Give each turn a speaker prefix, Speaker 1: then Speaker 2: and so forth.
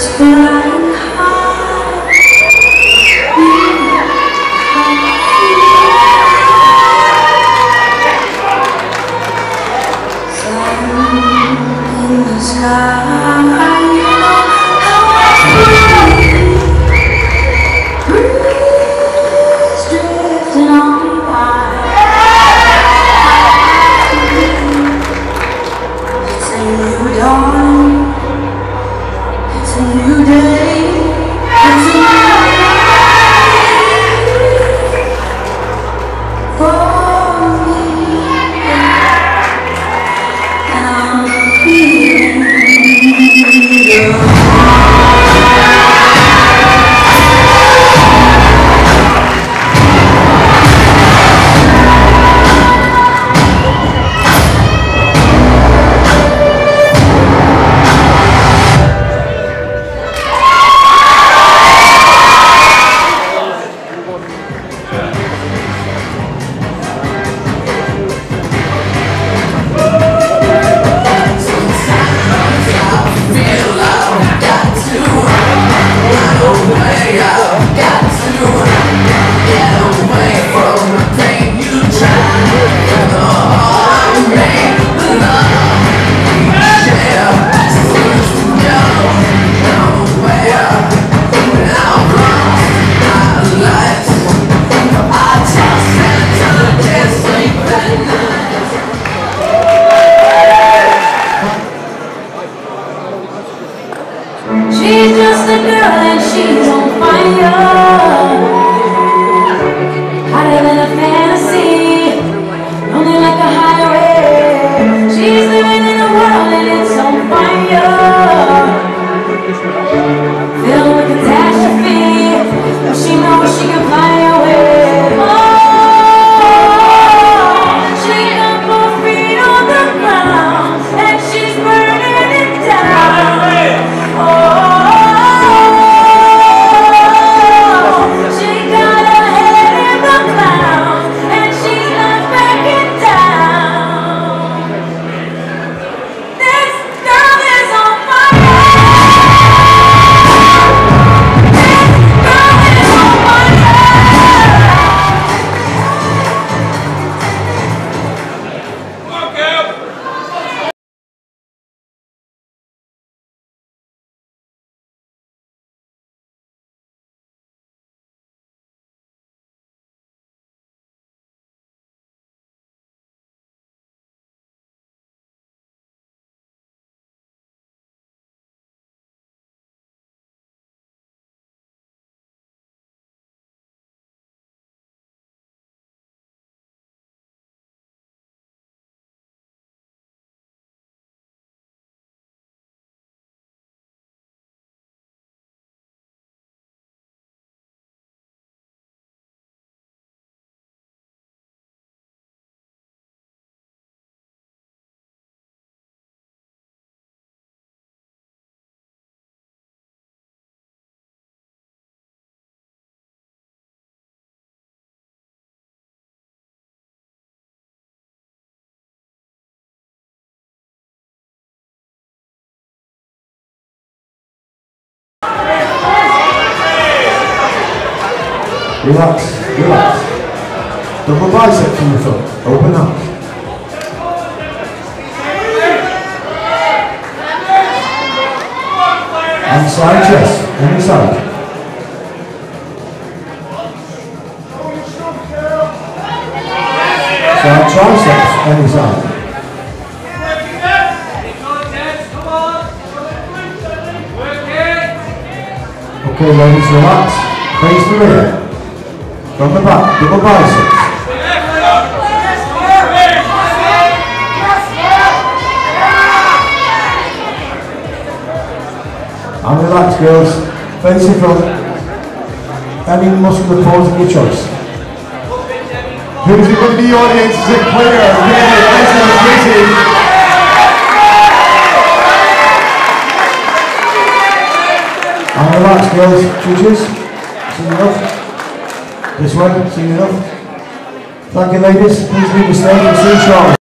Speaker 1: She's just a girl and she's on fire, hotter than a fantasy, lonely like a highway. She's living in a world and it's on fire, filled with catastrophe, but she knows she can fly away. Oh, she got 4 feet on the ground and she's burning it down. Oh,
Speaker 2: Relax, relax. Double bicep from the front. Open up. And side chest, any side. Side triceps, any side. Okay, ladies, relax. Face the rear. From the back, double biceps. And relax, girls. Face in front. Any muscular pose of your choice. Who's going to be the audience? Is it clear? Yeah, excellent, busy. And relax, girls. Judges. See enough. This way, see enough. Thank you, ladies. Please leave the stage and see you shortly.